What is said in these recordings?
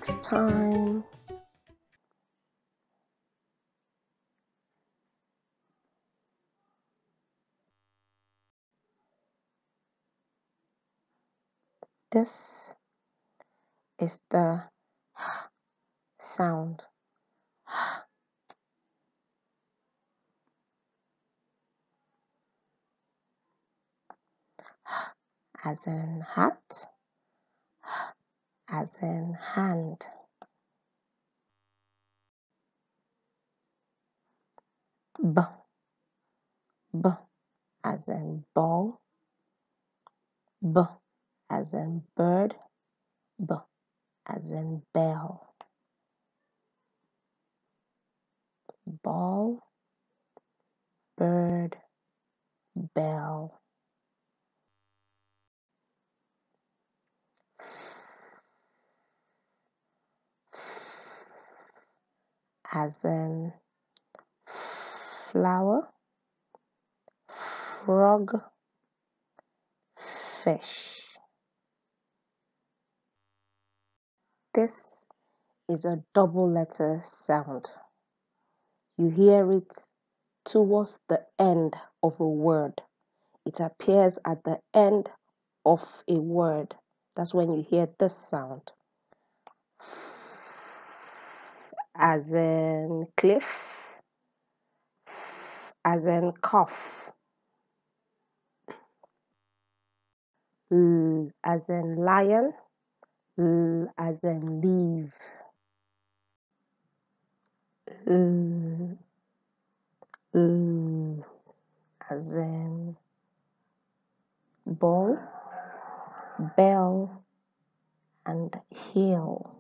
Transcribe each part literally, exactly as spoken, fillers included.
next time. This is the sound. As in hat, as in hand. B, b, as in ball. B, as in bird. B, as in bell. Ball, bird, bell. As in flower, frog, fish. This is a double letter sound. You hear it towards the end of a word. It appears at the end of a word. That's when you hear this sound. As in cliff, as in cough. L as in lion, L as in leave. L, L as in ball, bell, and heel.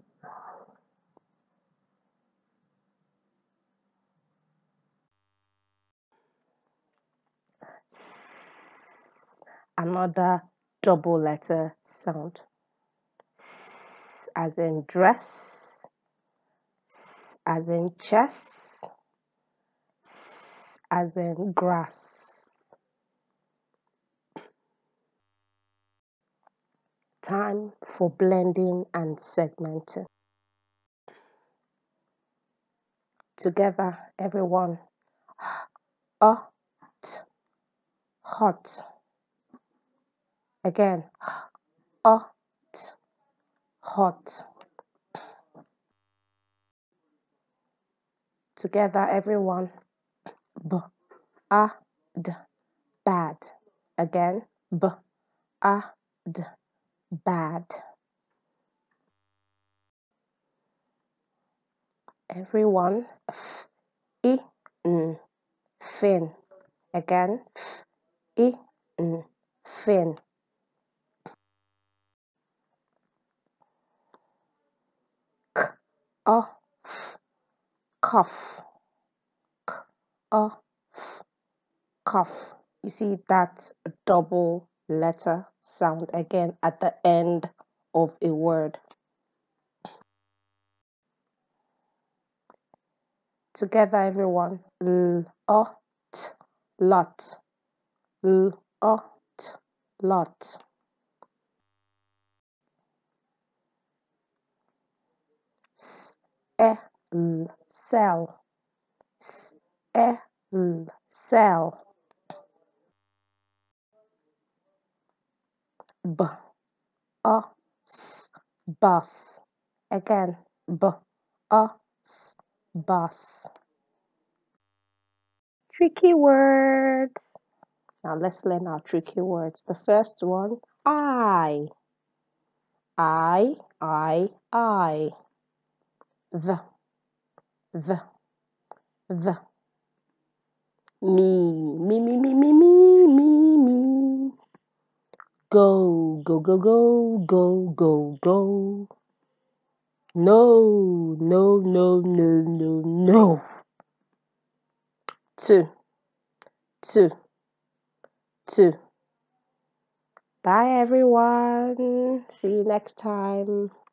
S, another double letter sound. S, as in dress, S, as in chess, S, as in grass. Time for blending and segmenting. Together, everyone. Hot, hot. Again, hot, hot. Together, everyone. B, a, d, bad. Again, b, a, d, bad. Everyone. F, I, n, fin. Again, f, I, n, fin. K, o, f, cough. K, o, f, cough. You see that double letter sound again at the end of a word. Together, everyone. L, o, t, lot. L, o, t, lot. S, e, l, cell. S, e, l, cell. B, o, s, bus. Again, b, o, s, bus. Tricky words. Now let's learn our tricky words. The first one, I. I, I, I. The, the, the. Me, me, me, me, me, me, me, me. Go, go, go, go, go, go, go. No, no, no, no, no, no. Two, two, two. Bye, everyone. See you next time.